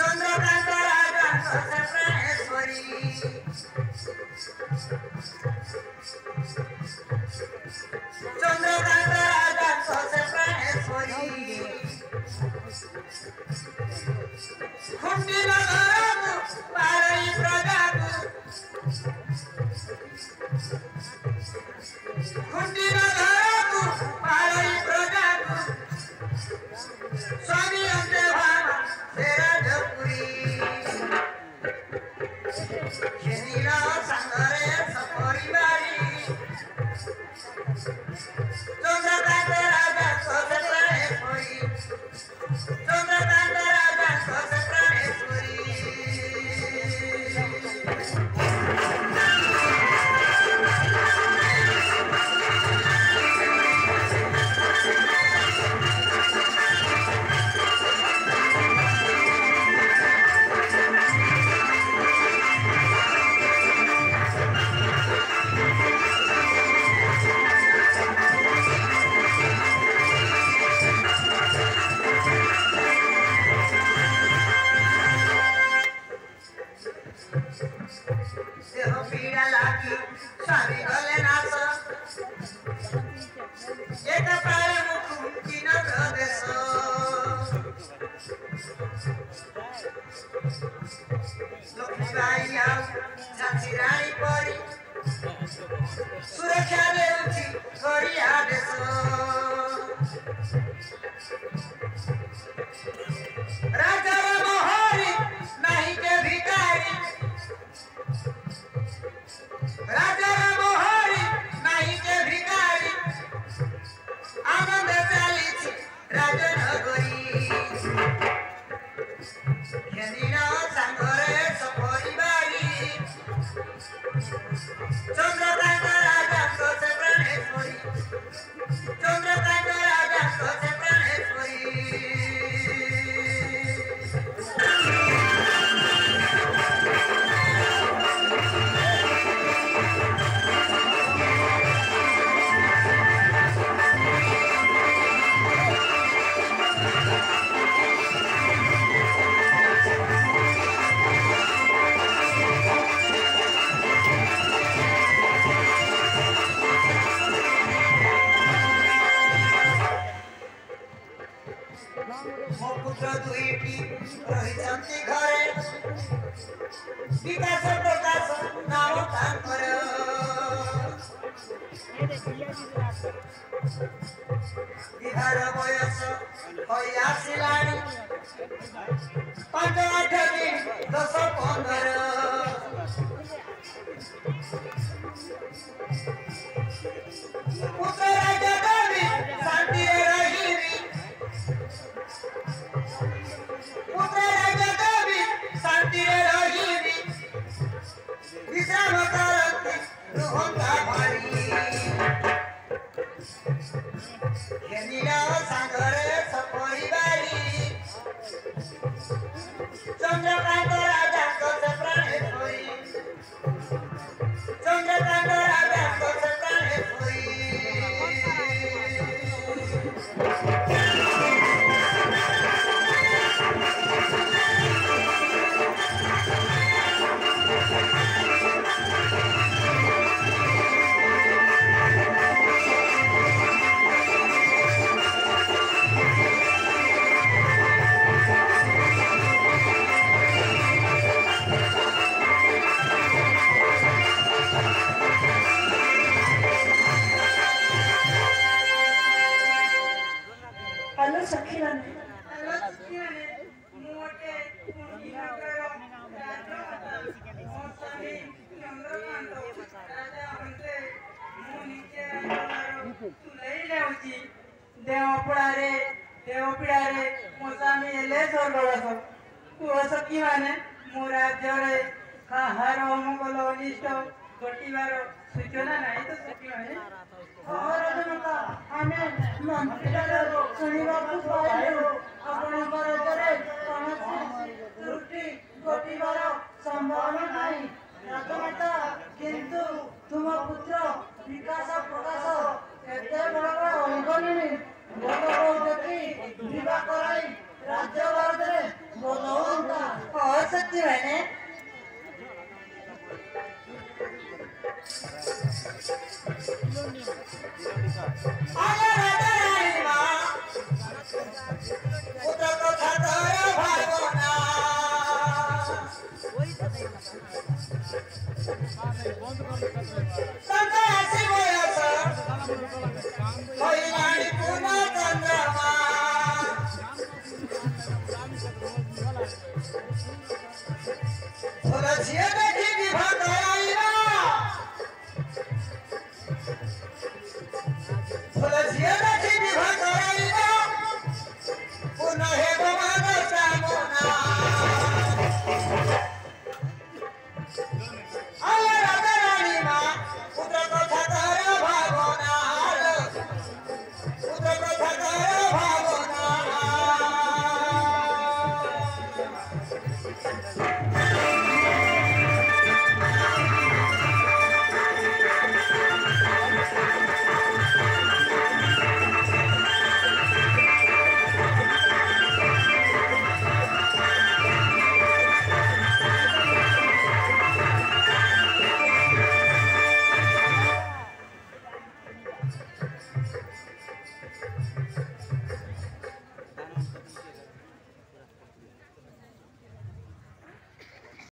चंद्रकांत राजा से प्रणेश्वरी चंद्रकांत राजा से प्रणेश्वरी खुंडी नगरकु पारई प्रजाकु खुंडी नगरकु पारई प्रजाकु स्वामी अंते भामा तेरा जपुरी शेनीरा संगरे सपरिवारी चंद्रकांत राजा से प्रणेश्वरी चंद्रकांत राजा से प्रणेश्वरी देह पीड़ा लागी स्वामी गले नाश एक प्राय मुक्ति न देश लक्ष्मीबाई आउ झांसी रानी परी सुरक्षा देउची करी आदेश राजा मोहरी नहीं के भिकारी राजा मोहरी नहीं के भिकारी आनंद चाली राजनगरी खेलीना सांगरे सपरिवारी चंद्रकांत राजा से प्रणेश्वरी चंद्रकांत राजा से प्रणेश्वरी मो पुत्र दुईटी रही घरे विकास प्रकाश नाम तांकर विवाह बयस होई आसिलाणी 5 8 दिन 10 15 पुत्र राजा देवी शांति रहीबी पुत्र राजा देवी शांति रहीबी विश्राम करती रुहंता भारी खेलीना सांगरे सपरिवारी चंद्रकांत राजा से प्रणेश्वरी चंद्रकांत राजा से प्रणेश्वरी देवपीड़ारे मोसामी एले सरगड़स सखी माने मो राज्य काहार अमंगल अनिष्ट घटिबार सूचना नहीं तो सखी माने राजमाता आमे मंत्रीरे शुणिबाकु पाइलु आपणक राज्य कौनसी त्रुटि घटिबार संभावना नहीं राजमाता किंतु तुम पुत्र विकास प्रकाश एते बड़ अंगनी देखी विवाह कराई राज्य भारत बोलो और सच्ची बहने आया राधा रानी माँ पुत्र को खतरा भाई बोना संता ऐसे बोया सर कोई रानी पूना चंद्रमा बोला जिया